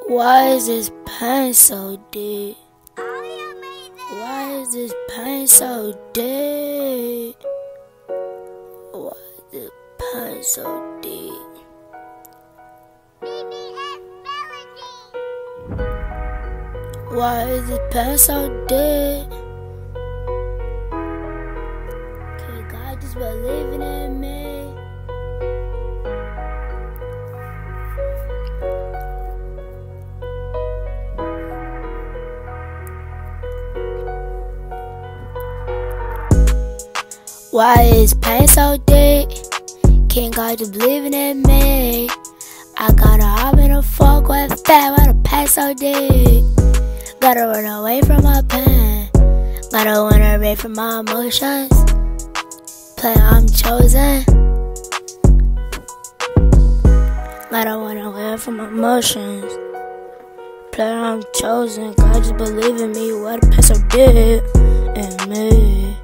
Why is this pain so deep? Why is this pain so deep? Why is this pain so deep? Why is this pain so deep? Can God just believing in me? Why is pain so deep? Can't God just believing in me? I gotta hop in a fuck with fat. Why the pain so deep? Gotta run away from my pain. Gotta run away from my emotions. Play I'm chosen. Gotta run away from my emotions. Play I'm chosen. God just believe in me. Why the pain so deep in me?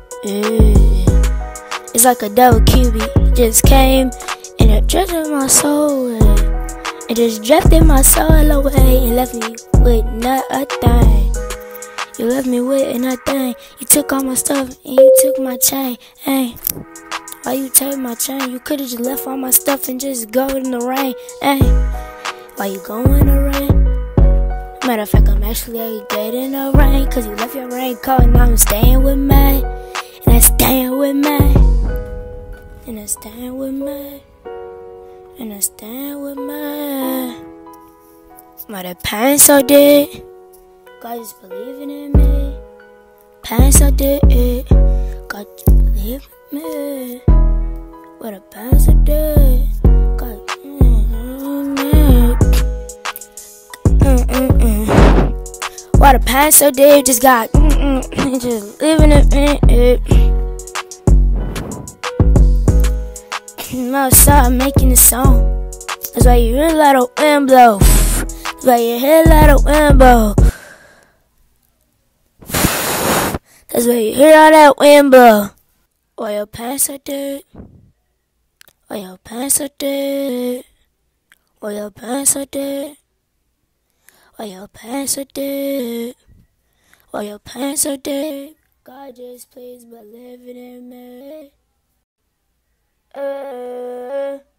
It's like a double QB. It just came and it drifted my soul away. It just drifted my soul away and left me with not a thing. You left me with nothing. You took all my stuff and you took my chain. Hey, why you take my chain? You could've just left all my stuff and just go in the rain. Hey, why you go in the rain? Matter of fact, I'm actually getting the rain, cause you left your raincoat and I'm staying with me. And I'm staying with me. And I'm staying with me. And I'm staying with me. Why the pain so deep? God is believing in me. Pain so deep. God just believe in me. Why the pain so deep? God Why the pain so deep? Just got just living it. Outside making a song. That's why you hear a lot of wind blow. That's why you hear a lot of wind blow. That's why you hear all that wind blow. Why your pants so deep? Why your pants so deep? Why your pants so deep? Why your pants so deep? Why your pants so deep? God just please believe in me.